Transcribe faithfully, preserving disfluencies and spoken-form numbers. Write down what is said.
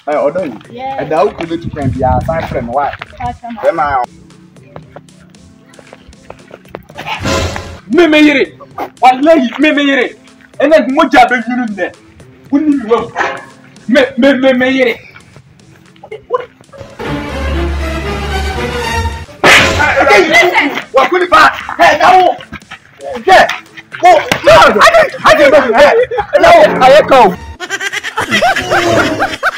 Hey, order you. Yeah. And now could you can be a sign friend why? Am I? Me me yere. Wallahi me me yere. Ena mo jabe yunu ne. Kuni mi wo. Me me me me yere. What could it be? Hey, now. Yeah. Oh, no. I didn't. I didn't. No, I echo.